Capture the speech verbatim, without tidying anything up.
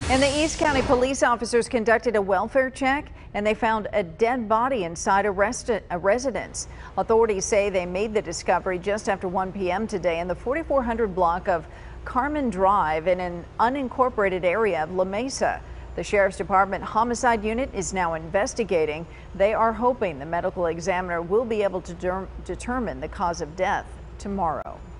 And the East County police officers conducted a welfare check and they found a dead body inside a, rest a residence. Authorities say they made the discovery just after one p m today in the forty-four hundred block of Carmen Drive in an unincorporated area of La Mesa. The Sheriff's Department Homicide Unit is now investigating. They are hoping the medical examiner will be able to determine the cause of death tomorrow.